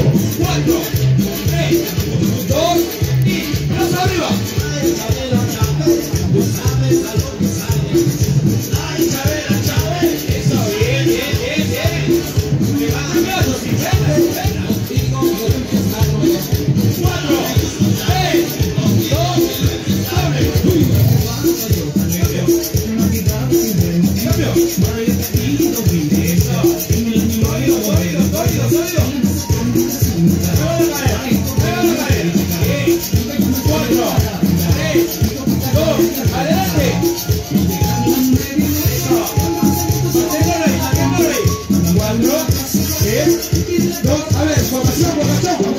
4, 3, 2 y ¡manos arriba! Ay, Chabela, eso, bien, bien, bien, bien. Levantamiento, si venga. 4, 3, 2, abre. Cambio. Sólido. Adelante. Eso. Manténgalo ahí. 4, 3, 2. A ver, formación.